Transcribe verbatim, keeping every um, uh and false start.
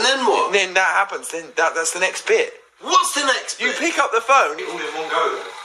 then what? And then that happens. Then that, that's the next bit. What's the next bit? You pick up the phone. All in one go.